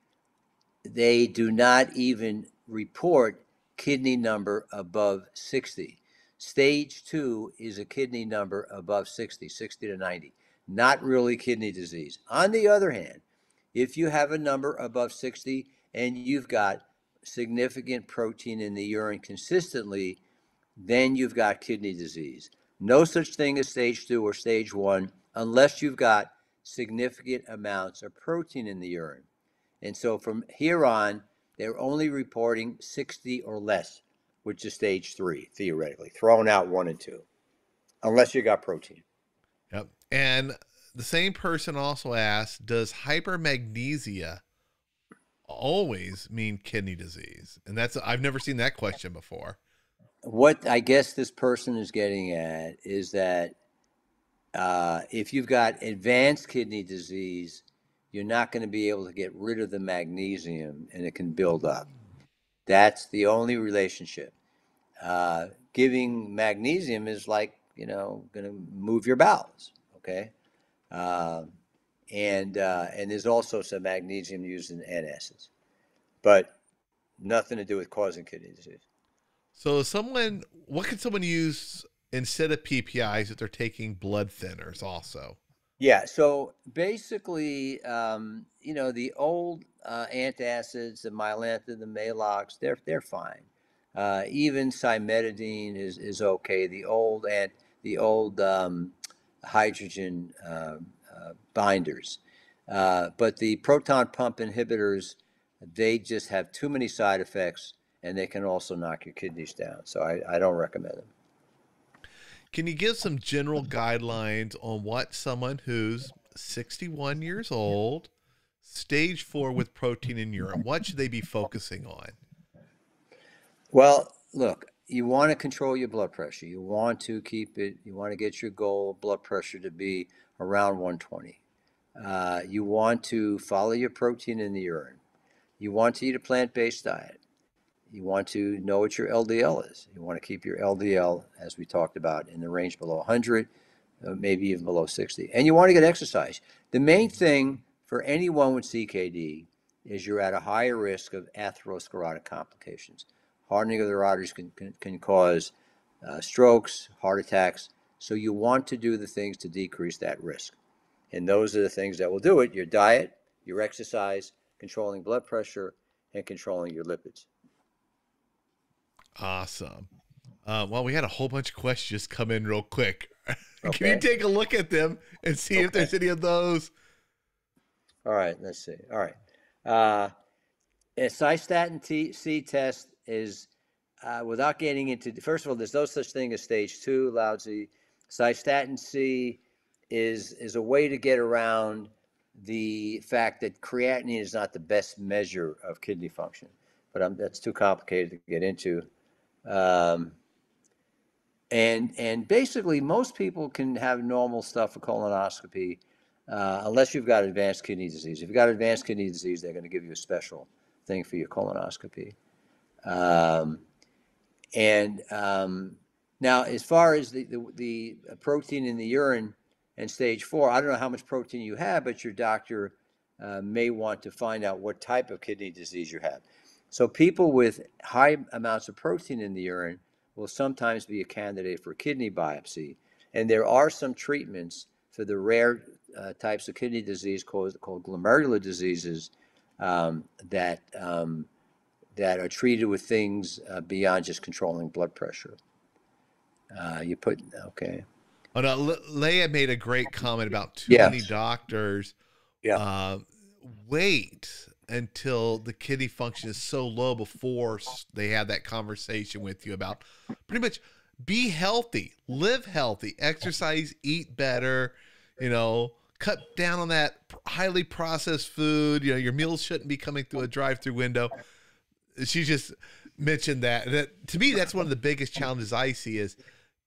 A: they do not even report kidney number above sixty. Stage two is a kidney number above sixty, sixty to ninety, not really kidney disease. On the other hand, if you have a number above sixty and you've got significant protein in the urine consistently, then you've got kidney disease. No such thing as stage two or stage one unless you've got significant amounts of protein in the urine. And so from here on, they're only reporting sixty or less, which is stage three, theoretically, throwing out one and two, unless you got protein.
B: Yep. And the same person also asked, does hypermagnesia always mean kidney disease? And that's, I've never seen that question before.
A: What I guess this person is getting at is that uh, if you've got advanced kidney disease, you're not going to be able to get rid of the magnesium and it can build up. That's the only relationship. Uh, giving magnesium is like, you know, going to move your bowels, okay? Uh, and uh, and there's also some magnesium used in antacids, but nothing to do with causing kidney disease.
B: So someone, what can someone use instead of P P Is if they're taking blood thinners also?
A: Yeah, so basically, um, you know, the old uh, antacids, the Mylantha, the Maalox, they're they're fine. Uh, even cimetidine is is okay. The old and the old um, hydrogen uh, uh, binders, uh, but the proton pump inhibitors, they just have too many side effects, and they can also knock your kidneys down. So I, I don't recommend them.
B: Can you give some general guidelines on what someone who's sixty-one years old, stage four with protein in urine, what should they be focusing on?
A: Well, look, you want to control your blood pressure. You want to keep it, you want to get your goal blood pressure to be around one twenty. Uh, you want to follow your protein in the urine. You want to eat a plant-based diet. You want to know what your L D L is. You want to keep your L D L, as we talked about, in the range below one hundred, uh, maybe even below sixty. And you want to get exercise. The main thing for anyone with C K D is you're at a higher risk of atherosclerotic complications. Hardening of the arteries can, can, can cause uh, strokes, heart attacks. So you want to do the things to decrease that risk. And those are the things that will do it: your diet, your exercise, controlling blood pressure, and controlling your lipids.
B: Awesome. Uh, well, we had a whole bunch of questions come in real quick.
A: Okay.
B: Can you take a look at them and see
A: Okay.
B: if there's any of those?
A: All right, let's see. All right. Uh, a cystatin T C test is, uh, without getting into, first of all, there's no such thing as stage two, lousy. Cystatin C is, is a way to get around the fact that creatinine is not the best measure of kidney function, but I'm, that's too complicated to get into. Um, and and basically, most people can have normal stuff for colonoscopy, uh, unless you've got advanced kidney disease. If you've got advanced kidney disease, they're going to give you a special thing for your colonoscopy. Um, and um, now, as far as the, the, the protein in the urine and stage four, I don't know how much protein you have, but your doctor uh, may want to find out what type of kidney disease you have. So people with high amounts of protein in the urine will sometimes be a candidate for kidney biopsy. And there are some treatments for the rare uh, types of kidney disease called, called glomerular diseases um, that um, that are treated with things uh, beyond just controlling blood pressure. Uh, you put okay.
B: Oh no, Le- Leah made a great comment about too
A: Yeah.
B: many doctors
A: Yeah.
B: uh, wait until the kidney function is so low before they have that conversation with you about pretty much be healthy, live healthy, exercise, eat better, you know, cut down on that highly processed food. You know, your meals shouldn't be coming through a drive-through window. She just mentioned that. That to me, that's one of the biggest challenges I see is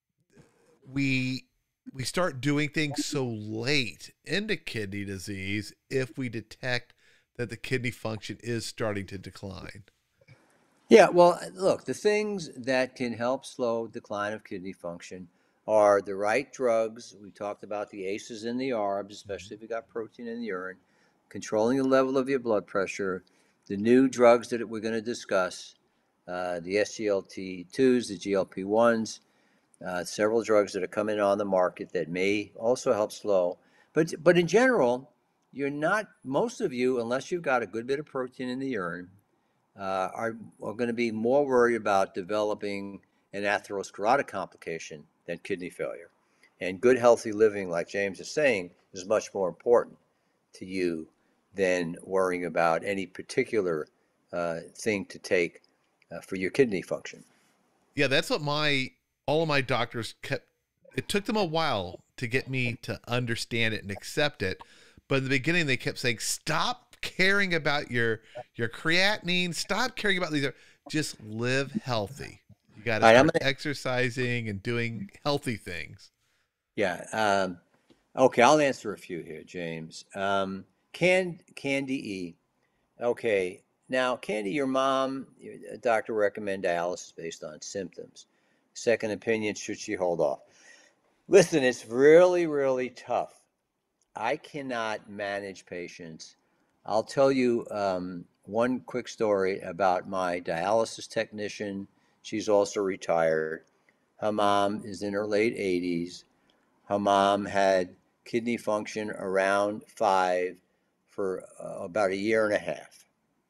B: we we start doing things so late into kidney disease if we detect that the kidney function is starting to decline.
A: Yeah, well, look, the things that can help slow decline of kidney function are the right drugs. We talked about the A C Es and the A R Bs, especially if you got protein in the urine, controlling the level of your blood pressure, the new drugs that we're going to discuss, uh, the S G L T twos, the G L P ones, uh, several drugs that are coming on the market that may also help slow. But, but in general, you're not, most of you, unless you've got a good bit of protein in the urine, uh, are, are going to be more worried about developing an atherosclerotic complication than kidney failure. And good, healthy living, like James is saying, is much more important to you than worrying about any particular uh, thing to take uh, for your kidney function.
B: Yeah, that's what my all of my doctors kept. It took them a while to get me to understand it and accept it, but in the beginning they kept saying, "Stop caring about your your creatinine. Stop caring about these. Just live healthy. You got to
A: All right, I'm
B: start
A: gonna,
B: exercising and doing healthy things."
A: yeah. Um, okay, I'll answer a few here, James. Um, can Candy E. Okay, now, Candy, your mom, a doctor recommend dialysis based on symptoms. Second opinion, should she hold off? Listen, it's really, really tough. I cannot manage patients. I'll tell you um, one quick story about my dialysis technician. She's also retired. Her mom is in her late eighties. Her mom had kidney function around five for uh, about a year and a half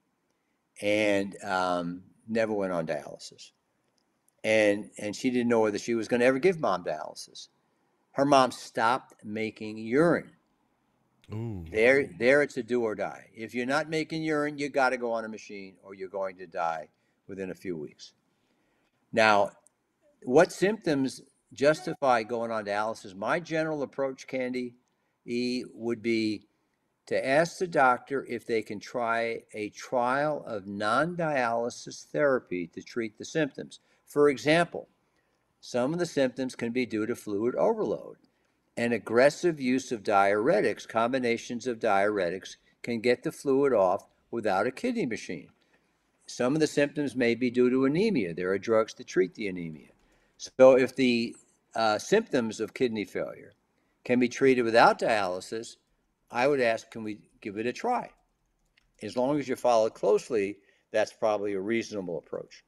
A: and um, never went on dialysis. And and she didn't know whether she was going to ever give mom dialysis. Her mom stopped making urine.
B: Ooh.
A: There, there it's a do or die. If you're not making urine, you got to go on a machine or you're going to die within a few weeks. Now, what symptoms justify going on dialysis? My general approach, Candy E, would be to ask the doctor if they can try a trial of non-dialysis therapy to treat the symptoms. For example, some of the symptoms can be due to fluid overload. And aggressive use of diuretics, combinations of diuretics, can get the fluid off without a kidney machine. Some of the symptoms may be due to anemia. There are drugs to treat the anemia. So if the uh, symptoms of kidney failure can be treated without dialysis, I would ask, can we give it a try? As long as you follow it closely, that's probably a reasonable approach.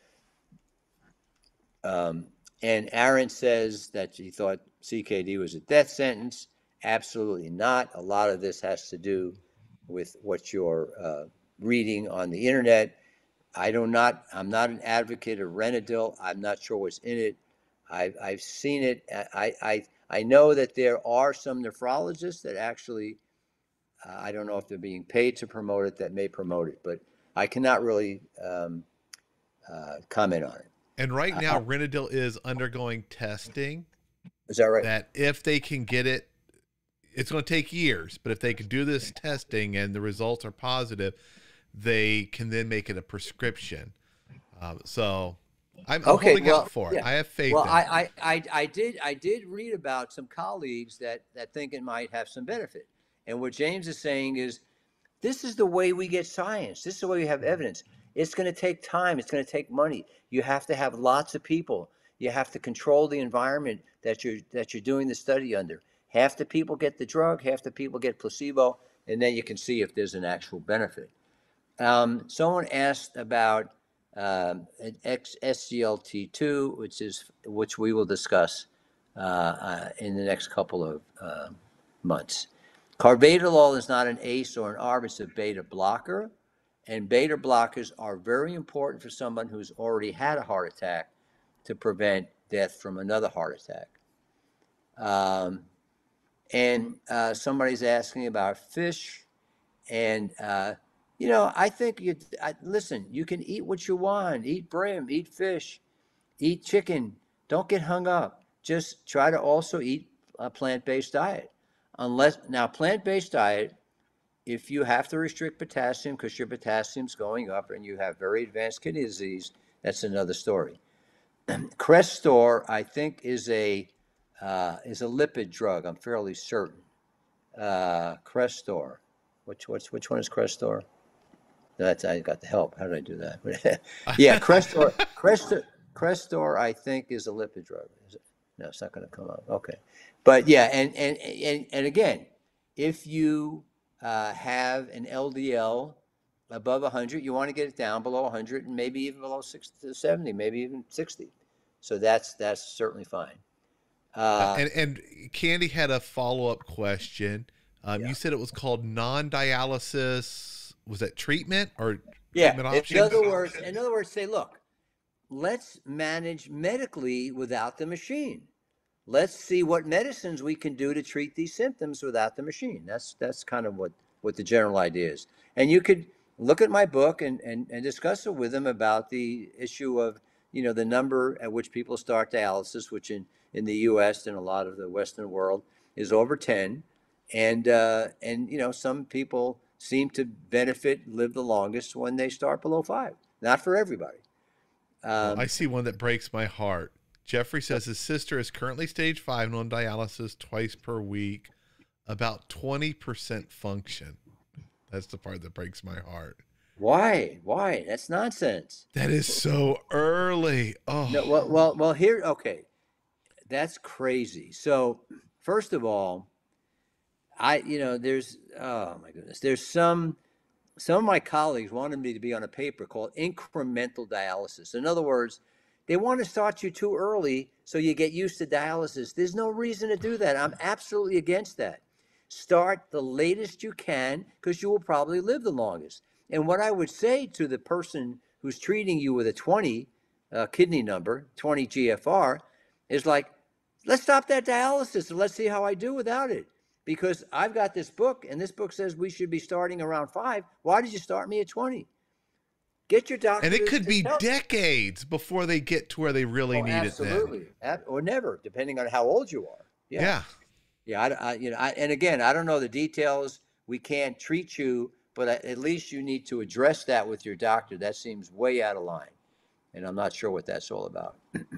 A: Um, and Aaron says that she thought C K D was a death sentence. Absolutely not. A lot of this has to do with what you're uh, reading on the internet. I do not. I'm not an advocate of Renadil. I'm not sure what's in it. I've I've seen it. I I I know that there are some nephrologists that actually. Uh, I don't know if they're being paid to promote it. That may promote it, but I cannot really um, uh, comment on it.
B: And right now,
A: Uh,
B: Renadil is undergoing testing
A: is that right?
B: that if they can get it, it's going to take years, but if they can do this testing and the results are positive, they can then make it a prescription. Um, so I'm, I'm
A: Okay,
B: holding
A: well,
B: out for it.
A: yeah.
B: I have faith
A: Well,
B: in
A: I,
B: it.
A: I, I, I did I did read about some colleagues that that think it might have some benefit. And what James is saying is this is the way we get science. This is the way we have evidence. It's going to take time. It's going to take money. You have to have lots of people. You have to control the environment that you're that you're doing the study under. Half the people get the drug, half the people get placebo, and then you can see if there's an actual benefit. Um, someone asked about um, an S G L T two, which is which we will discuss uh, uh, in the next couple of uh, months. Carvedilol is not an ACE or an ARB, it's a beta blocker. And beta blockers are very important for someone who's already had a heart attack to prevent death from another heart attack. Um, and uh, somebody's asking about fish. And, uh, you know, I think, you I, listen, you can eat what you want. Eat brim, eat fish, eat chicken. Don't get hung up. Just try to also eat a plant-based diet. Unless, now, plant-based diet, if you have to restrict potassium because your potassium's going up and you have very advanced kidney disease, that's another story. Crestor, I think, is a uh, is a lipid drug. I'm fairly certain. Uh, Crestor, which which which one is Crestor? That's I got the help. How did I do that? Yeah, Crestor, Crestor, Crestor, I think, is a lipid drug. Is it? No, it's not going to come up. Okay, but yeah, and and and and again, if you uh, have an L D L above one hundred, you want to get it down below one hundred and maybe even below sixty to seventy, maybe even sixty. So that's that's certainly fine. Uh,
B: and and Candy had a follow-up question. Um,
A: yeah.
B: You said it was called non-dialysis. Was that treatment or
A: yeah?
B: treatment
A: In
B: options?
A: other words, in other words, say, look, let's manage medically without the machine. Let's see what medicines we can do to treat these symptoms without the machine. That's that's kind of what what the general idea is. And you could look at my book and and, and discuss it with them about the issue of, you know, the number at which people start dialysis, which in, in the U S and a lot of the Western world is over ten. And, uh, and you know, some people seem to benefit, live the longest when they start below five. Not for everybody. Um,
B: Well, I see one that breaks my heart. Jeffrey says his sister is currently stage five and on dialysis twice per week, about twenty percent function. That's the part that breaks my heart.
A: Why? Why? That's nonsense.
B: That is so early. Oh,
A: No, well, well, well, here, okay. That's crazy. So, first of all, I, you know, there's, oh my goodness, there's some, some of my colleagues wanted me to be on a paper called incremental dialysis. In other words, they want to start you too early so you get used to dialysis. There's no reason to do that. I'm absolutely against that. Start the latest you can because you will probably live the longest. And what I would say to the person who's treating you with a twenty uh, kidney number, twenty G F R, is like, let's stop that dialysis and let's see how I do without it. Because I've got this book, and this book says we should be starting around five. Why did you start me at twenty? Get your doctor.
B: and it could
A: to
B: be
A: tell-
B: decades before they get to where they really
A: Oh,
B: need
A: absolutely.
B: it then.
A: Ab- or never, depending on how old you are. Yeah.
B: Yeah.
A: Yeah. I, I, you know, I, and again, I don't know the details. We can't treat you, but at least you need to address that with your doctor. That seems way out of line, and I'm not sure what that's all about.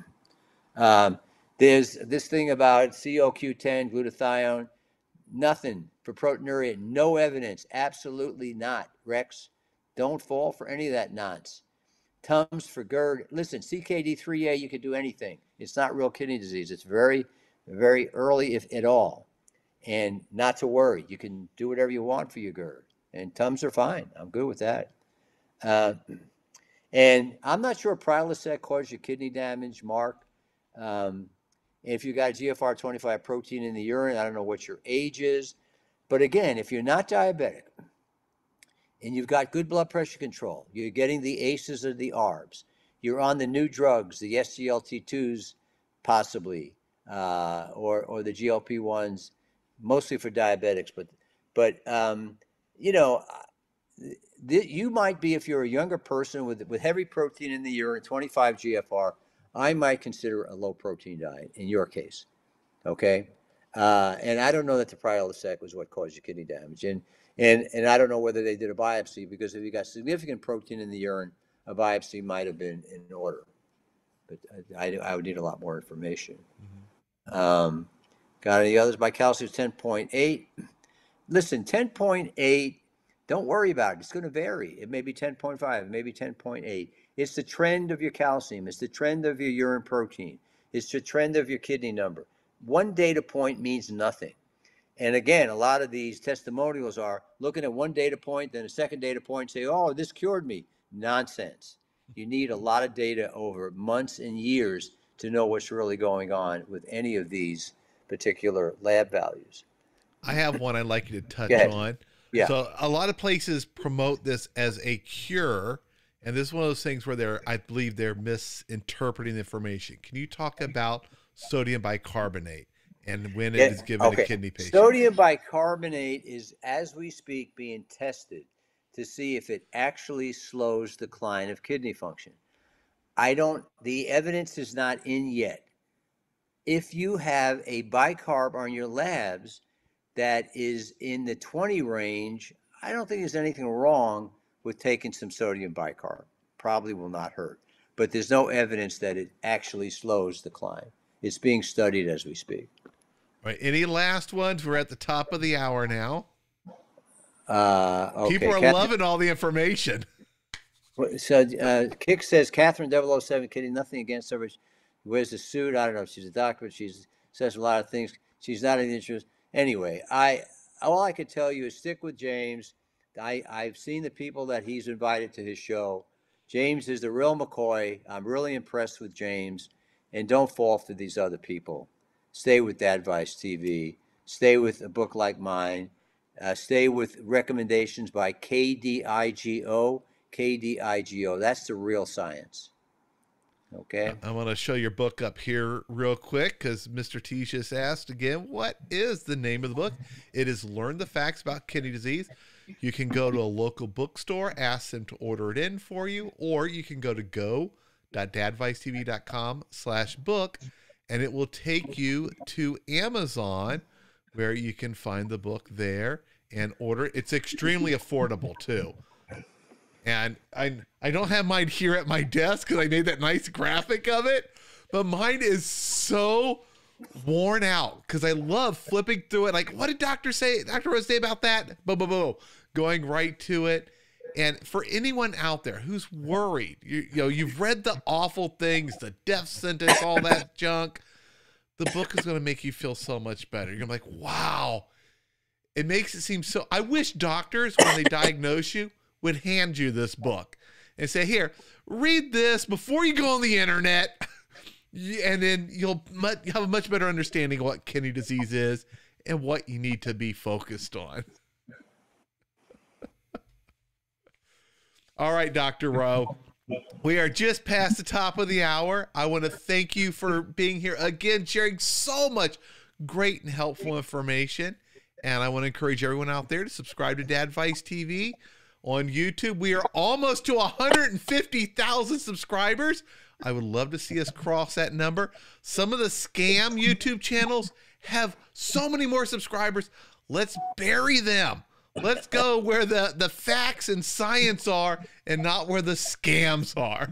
A: um, there's this thing about C O Q ten, glutathione. Nothing for proteinuria. No evidence. Absolutely not. Rex, don't fall for any of that nonsense. Tums for GERD. Listen, C K D three A, you could do anything. It's not real kidney disease. It's very, very early, if at all. And not to worry. You can do whatever you want for your GERD. And Tums are fine. I'm good with that. Uh, and I'm not sure Prilosec caused your kidney damage, Mark. Um, if you got G F R twenty-five protein in the urine, I don't know what your age is. But again, if you're not diabetic and you've got good blood pressure control, you're getting the ACEs or the ARBs, you're on the new drugs, the S G L T twos possibly, uh, or, or the G L P ones, mostly for diabetics. But, but um, you know, th- you might be, if you're a younger person with, with heavy protein in the urine, twenty-five G F R, I might consider a low protein diet in your case, okay? Uh, and I don't know that the Prilosec was what caused your kidney damage. And, and, and I don't know whether they did a biopsy, because if you got significant protein in the urine, a biopsy might have been in order. But I, I would need a lot more information. Mm-hmm. Um, got any others? My calcium is ten point eight. Listen, ten point eight, don't worry about it. It's going to vary. It may be ten point five, it may be ten point eight. It's the trend of your calcium. It's the trend of your urine protein. It's the trend of your kidney number. One data point means nothing. And again, a lot of these testimonials are looking at one data point, then a second data point, say, oh, this cured me. Nonsense. You need a lot of data over months and years to know what's really going on with any of these particular lab values.
B: I have one I'd like you to touch
A: Go ahead.
B: on.
A: Yeah.
B: So a lot of places promote this as a cure, and this is one of those things where they're, I believe they're misinterpreting the information. Can you talk about sodium bicarbonate and when it
A: Yeah,
B: is given
A: okay.
B: to kidney patients?
A: Sodium bicarbonate is, as we speak, being tested to see if it actually slows decline of kidney function. I don't, the evidence is not in yet. If you have a bicarb on your labs that is in the twenty range, I don't think there's anything wrong with taking some sodium bicarb. Probably will not hurt, but there's no evidence that it actually slows decline. It's being studied as we speak.
B: All right. Any last ones? We're at the top of the hour now.
A: Uh, okay.
B: People are
A: Catherine,
B: loving all the information.
A: so uh, Kick says Catherine double oh seven kidding, nothing against her. But she wears a suit. I don't know if she's a doctor, but she says a lot of things. She's not in the interest. Anyway, I all I could tell you is stick with James. I, I've seen the people that he's invited to his show. James is the real McCoy. I'm really impressed with James. And don't fall for these other people. Stay with Dadvice T V. Stay with a book like mine. Uh, stay with recommendations by K D I G O. K D I G O. That's the real science. Okay.
B: I want to show your book up here real quick because Mister T just asked again, what is the name of the book? It is Learn the Facts About Kidney Disease. You can go to a local bookstore, ask them to order it in for you, or you can go to go.dadvicetv.com slash book, and it will take you to Amazon where you can find the book there and order. It's extremely affordable too. And I I don't have mine here at my desk because I made that nice graphic of it, but mine is so worn out because I love flipping through it. Like, what did Doctor say? Doctor Rose say about that? Boom, boom, boom. Going right to it. And for anyone out there who's worried, you, you know, you've read the awful things, the death sentence, all that junk, the book is going to make you feel so much better. You're going to be like, wow. It makes it seem so. I wish doctors, when they diagnose you, would hand you this book and say, here, read this before you go on the internet. And then you'll have a much better understanding of what kidney disease is and what you need to be focused on. All right, Doctor Rowe, we are just past the top of the hour. I want to thank you for being here again, sharing so much great and helpful information. And I want to encourage everyone out there to subscribe to Dadvice T V on YouTube. We are almost to one hundred fifty thousand subscribers. I would love to see us cross that number. Some of the scam YouTube channels have so many more subscribers. Let's bury them. Let's go where the, the facts and science are and not where the scams are.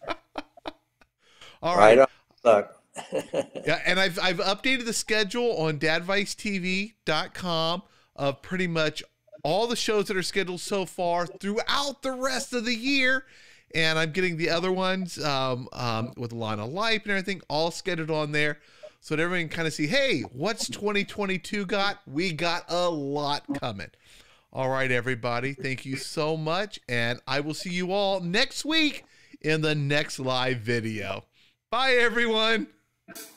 B: All right.
A: Right on.
B: Yeah, and I've, I've updated the schedule on dadvice T V dot com of pretty much all the shows that are scheduled so far throughout the rest of the year. And I'm getting the other ones um, um, with Lana Life and everything all scheduled on there so that everyone can kind of see, hey, what's twenty twenty-two got? We got a lot coming. All right, everybody. Thank you so much. And I will see you all next week in the next live video. Bye, everyone.